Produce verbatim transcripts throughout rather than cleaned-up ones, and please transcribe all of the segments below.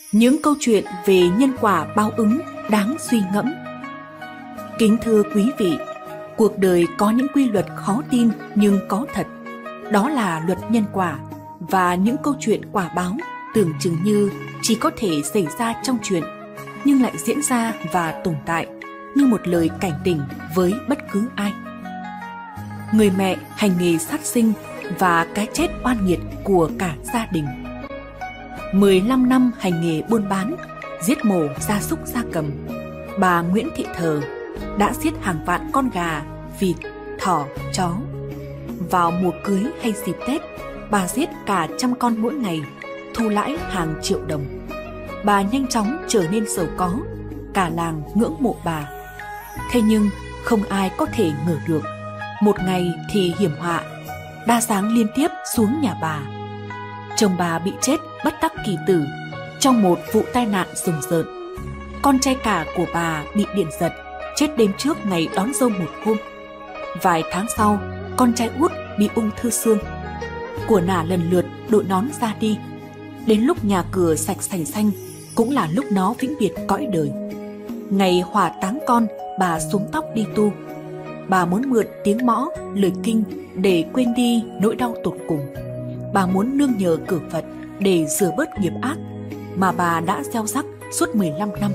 Những câu chuyện về nhân quả báo ứng đáng suy ngẫm. Kính thưa quý vị, cuộc đời có những quy luật khó tin nhưng có thật. Đó là luật nhân quả và những câu chuyện quả báo tưởng chừng như chỉ có thể xảy ra trong truyện, nhưng lại diễn ra và tồn tại như một lời cảnh tỉnh với bất cứ ai. Người mẹ hành nghề sát sinh và cái chết oan nghiệt của cả gia đình. mười lăm năm hành nghề buôn bán, giết mổ gia súc gia cầm, bà Nguyễn Thị Thờ đã giết hàng vạn con gà, vịt, thỏ, chó. Vào mùa cưới hay dịp Tết, bà giết cả trăm con mỗi ngày, thu lãi hàng triệu đồng. Bà nhanh chóng trở nên giàu có, cả làng ngưỡng mộ bà. Thế nhưng không ai có thể ngờ được, một ngày thì hiểm họa đa giáng liên tiếp xuống nhà bà. Chồng bà bị chết bất đắc kỳ tử trong một vụ tai nạn rùng rợn. Con trai cả của bà bị điện giật, chết đêm trước ngày đón dâu một hôm. Vài tháng sau, con trai út bị ung thư xương. Của nả lần lượt đội nón ra đi. Đến lúc nhà cửa sạch sành xanh, cũng là lúc nó vĩnh biệt cõi đời. Ngày hỏa táng con, bà xuống tóc đi tu. Bà muốn mượn tiếng mõ, lời kinh để quên đi nỗi đau tột cùng. Bà muốn nương nhờ cửa Phật để rửa bớt nghiệp ác mà bà đã gieo rắc suốt mười lăm năm.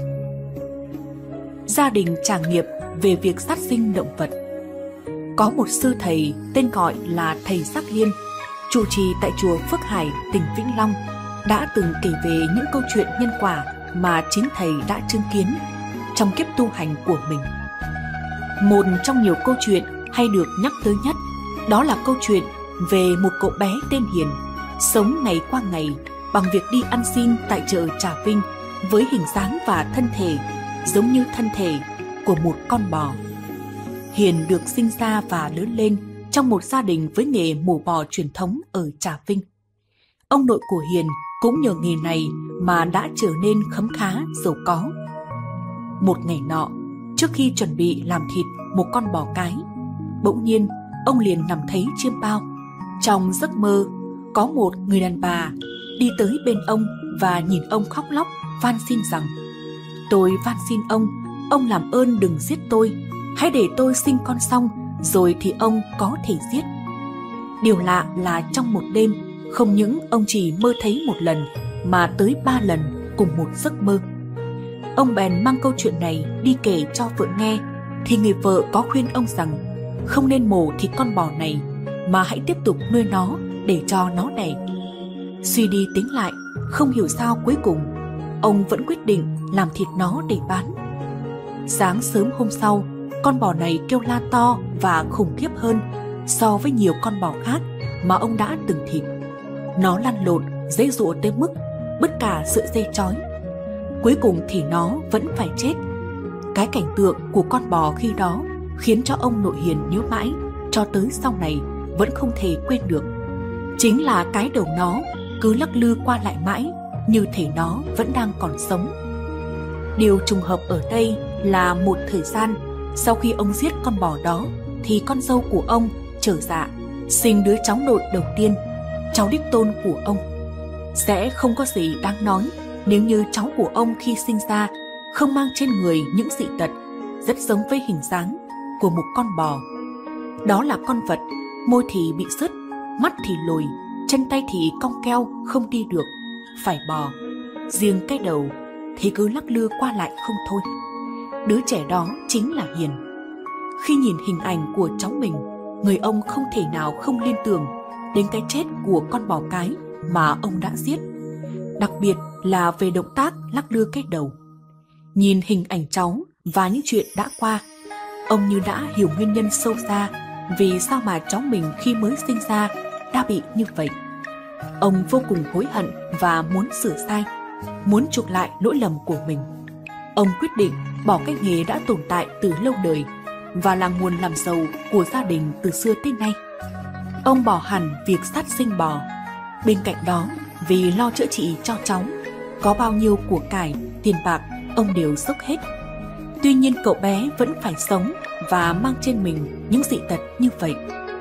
Gia đình trả nghiệp về việc sát sinh động vật. Có một sư thầy tên gọi là thầy Giác Liên, trụ trì tại chùa Phước Hải, tỉnh Vĩnh Long, đã từng kể về những câu chuyện nhân quả mà chính thầy đã chứng kiến trong kiếp tu hành của mình. Một trong nhiều câu chuyện hay được nhắc tới nhất, đó là câu chuyện về một cậu bé tên Hiền, sống ngày qua ngày bằng việc đi ăn xin tại chợ Trà Vinh với hình dáng và thân thể giống như thân thể của một con bò. Hiền được sinh ra và lớn lên trong một gia đình với nghề mổ bò truyền thống ở Trà Vinh. Ông nội của Hiền cũng nhờ nghề này mà đã trở nên khấm khá, giàu có. Một ngày nọ, trước khi chuẩn bị làm thịt một con bò cái, bỗng nhiên ông liền nằm thấy chiêm bao. Trong giấc mơ, có một người đàn bà đi tới bên ông và nhìn ông khóc lóc, van xin rằng: "Tôi van xin ông, ông làm ơn đừng giết tôi, hãy để tôi sinh con xong rồi thì ông có thể giết." Điều lạ là trong một đêm, không những ông chỉ mơ thấy một lần mà tới ba lần cùng một giấc mơ. Ông bèn mang câu chuyện này đi kể cho vợ nghe, thì người vợ có khuyên ông rằng không nên mổ thịt con bò này mà hãy tiếp tục nuôi nó để cho nó đẻ. Suy đi tính lại, không hiểu sao cuối cùng ông vẫn quyết định làm thịt nó để bán. Sáng sớm hôm sau, con bò này kêu la to và khủng khiếp hơn so với nhiều con bò khác mà ông đã từng thịt. Nó lăn lộn, giãy giụa tới mức bứt cả sợi dây trói. Cuối cùng thì nó vẫn phải chết. Cái cảnh tượng của con bò khi đó khiến cho ông nội Hiền nhớ mãi, cho tới sau này vẫn không thể quên được. Chính là cái đầu nó cứ lắc lư qua lại mãi, như thể nó vẫn đang còn sống. Điều trùng hợp ở đây là một thời gian sau khi ông giết con bò đó, thì con dâu của ông trở dạ, sinh đứa cháu nội đầu tiên, cháu đích tôn của ông. Sẽ không có gì đáng nói nếu như cháu của ông khi sinh ra không mang trên người những dị tật rất giống với hình dáng của một con bò. Đó là con vật môi thì bị sứt, mắt thì lồi, chân tay thì cong keo không đi được, phải bò. Riêng cái đầu thì cứ lắc lư qua lại không thôi. Đứa trẻ đó chính là Hiền. Khi nhìn hình ảnh của cháu mình, người ông không thể nào không liên tưởng đến cái chết của con bò cái mà ông đã giết, đặc biệt là về động tác lắc lư cái đầu. Nhìn hình ảnh cháu và những chuyện đã qua, ông như đã hiểu nguyên nhân sâu xa vì sao mà cháu mình khi mới sinh ra đã bị như vậy. Ông vô cùng hối hận và muốn sửa sai, muốn chuộc lại lỗi lầm của mình. Ông quyết định bỏ cái nghề đã tồn tại từ lâu đời và là nguồn làm giàu của gia đình từ xưa tới nay. Ông bỏ hẳn việc sát sinh bò. Bên cạnh đó, vì lo chữa trị cho cháu, có bao nhiêu của cải, tiền bạc ông đều dốc hết. Tuy nhiên cậu bé vẫn phải sống và mang trên mình những dị tật như vậy.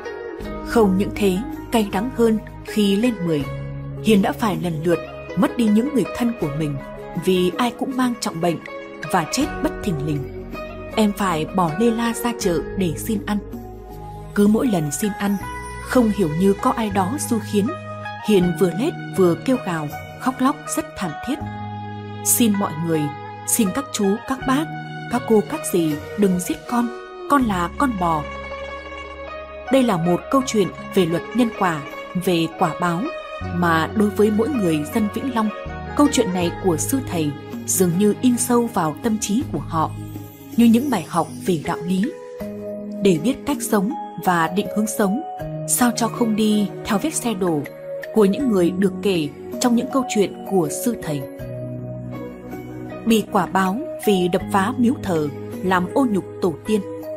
Không những thế, cay đắng hơn khi lên mười, Hiền đã phải lần lượt mất đi những người thân của mình vì ai cũng mang trọng bệnh và chết bất thình lình. Em phải bỏ lê la ra chợ để xin ăn. Cứ mỗi lần xin ăn, không hiểu như có ai đó xui khiến, Hiền vừa lết vừa kêu gào, khóc lóc rất thảm thiết. Xin mọi người, xin các chú, các bác, các cô, các dì đừng giết con, con là con bò. Đây là một câu chuyện về luật nhân quả, về quả báo, mà đối với mỗi người dân Vĩnh Long, câu chuyện này của sư thầy dường như in sâu vào tâm trí của họ, như những bài học về đạo lý. Để biết cách sống và định hướng sống, sao cho không đi theo vết xe đổ của những người được kể trong những câu chuyện của sư thầy. Bị quả báo vì đập phá miếu thờ, làm ô nhục tổ tiên.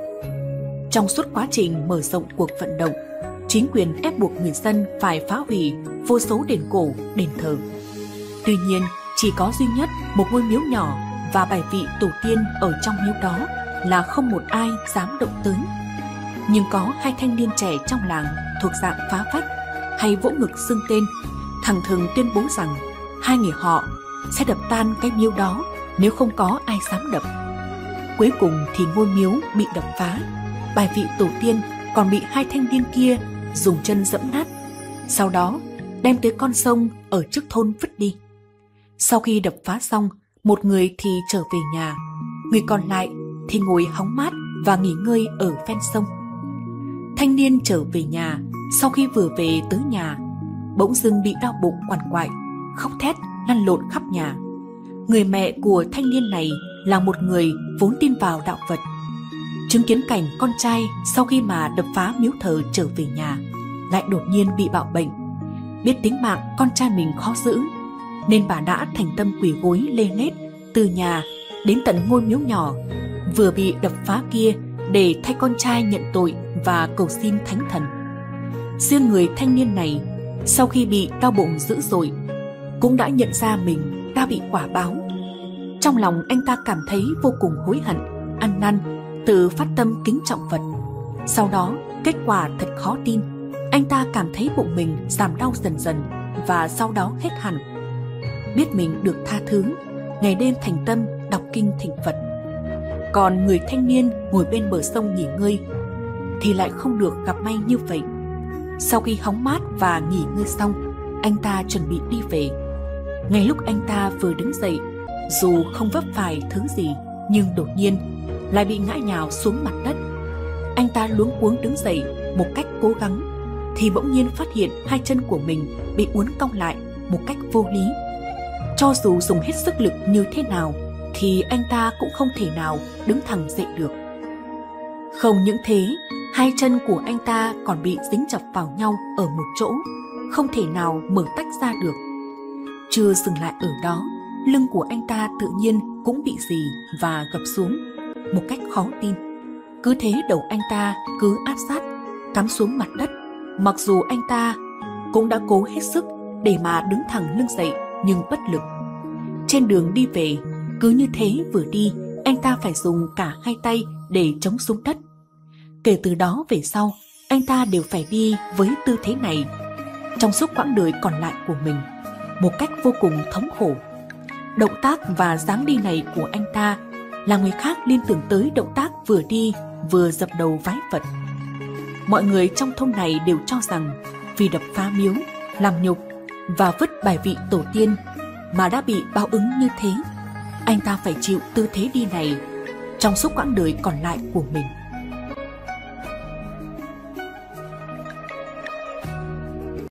Trong suốt quá trình mở rộng cuộc vận động, chính quyền ép buộc người dân phải phá hủy vô số đền cổ, đền thờ. Tuy nhiên, chỉ có duy nhất một ngôi miếu nhỏ và bài vị tổ tiên ở trong miếu đó là không một ai dám động tới. Nhưng có hai thanh niên trẻ trong làng thuộc dạng phá phách hay vỗ ngực xưng tên, thẳng thừng tuyên bố rằng hai người họ sẽ đập tan cái miếu đó nếu không có ai dám đập. Cuối cùng thì ngôi miếu bị đập phá, bài vị tổ tiên còn bị hai thanh niên kia dùng chân dẫm nát, sau đó đem tới con sông ở trước thôn vứt đi. Sau khi đập phá xong, một người thì trở về nhà, người còn lại thì ngồi hóng mát và nghỉ ngơi ở ven sông. Thanh niên trở về nhà, sau khi vừa về tới nhà, bỗng dưng bị đau bụng quằn quại, khóc thét lăn lộn khắp nhà. Người mẹ của thanh niên này là một người vốn tin vào đạo Phật. Chứng kiến cảnh con trai sau khi mà đập phá miếu thờ trở về nhà lại đột nhiên bị bạo bệnh, biết tính mạng con trai mình khó giữ, nên bà đã thành tâm quỳ gối lê lết từ nhà đến tận ngôi miếu nhỏ vừa bị đập phá kia để thay con trai nhận tội và cầu xin thánh thần. Riêng người thanh niên này, sau khi bị đau bụng dữ dội, cũng đã nhận ra mình đã bị quả báo. Trong lòng anh ta cảm thấy vô cùng hối hận, ăn năn, tự phát tâm kính trọng Phật. Sau đó, kết quả thật khó tin, anh ta cảm thấy bụng mình giảm đau dần dần và sau đó hết hẳn. Biết mình được tha thứ, ngày đêm thành tâm đọc kinh thỉnh Phật. Còn người thanh niên ngồi bên bờ sông nghỉ ngơi thì lại không được gặp may như vậy. Sau khi hóng mát và nghỉ ngơi xong, anh ta chuẩn bị đi về. Ngay lúc anh ta vừa đứng dậy, dù không vấp phải thứ gì, nhưng đột nhiên lại bị ngã nhào xuống mặt đất. Anh ta luống cuống đứng dậy một cách cố gắng, thì bỗng nhiên phát hiện hai chân của mình bị uốn cong lại một cách vô lý. Cho dù dùng hết sức lực như thế nào thì anh ta cũng không thể nào đứng thẳng dậy được. Không những thế, hai chân của anh ta còn bị dính chặt vào nhau ở một chỗ, không thể nào mở tách ra được. Chưa dừng lại ở đó, lưng của anh ta tự nhiên cũng bị rì và gập xuống một cách khó tin. Cứ thế đầu anh ta cứ áp sát, cắm xuống mặt đất, mặc dù anh ta cũng đã cố hết sức để mà đứng thẳng lưng dậy nhưng bất lực. Trên đường đi về, cứ như thế vừa đi, anh ta phải dùng cả hai tay để chống xuống đất. Kể từ đó về sau, anh ta đều phải đi với tư thế này trong suốt quãng đời còn lại của mình, một cách vô cùng thống khổ. Động tác và dáng đi này của anh ta làm người khác liên tưởng tới động tác vừa đi vừa dập đầu vái Phật. Mọi người trong thôn này đều cho rằng vì đập phá miếu, làm nhục và vứt bài vị tổ tiên mà đã bị báo ứng như thế, anh ta phải chịu tư thế đi này trong suốt quãng đời còn lại của mình.